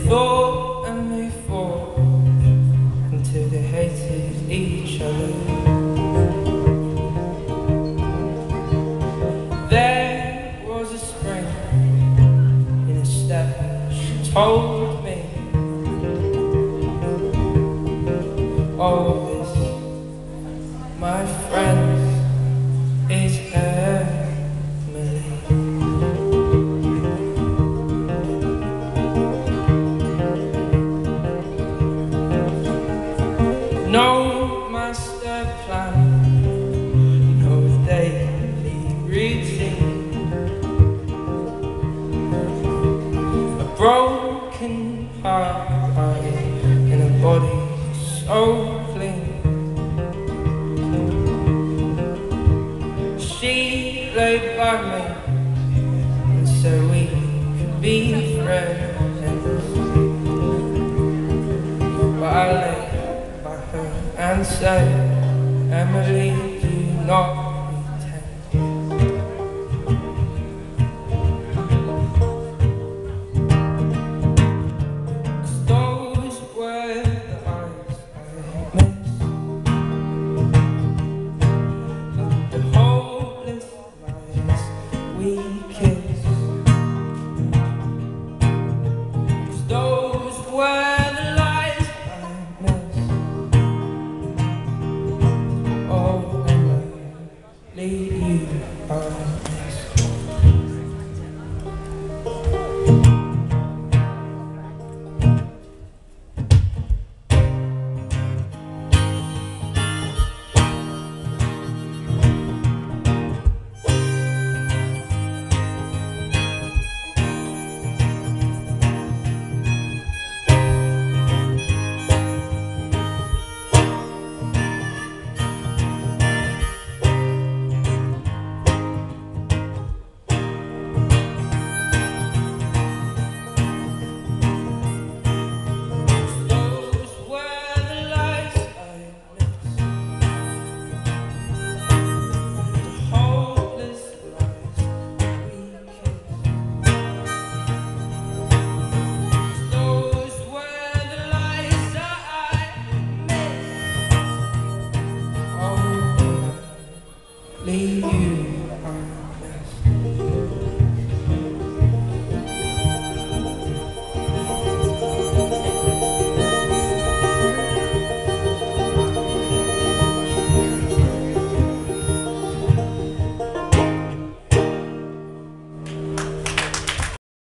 fought and they fought until they hated each other. There was a spring in a step, she told me. Oh, this, my friends, is Emily. No master plan, no daily routine, a broken heart in a body so clean. She lay by me, and so we could be friends. But I lay by her and said, Emily, do not leave you.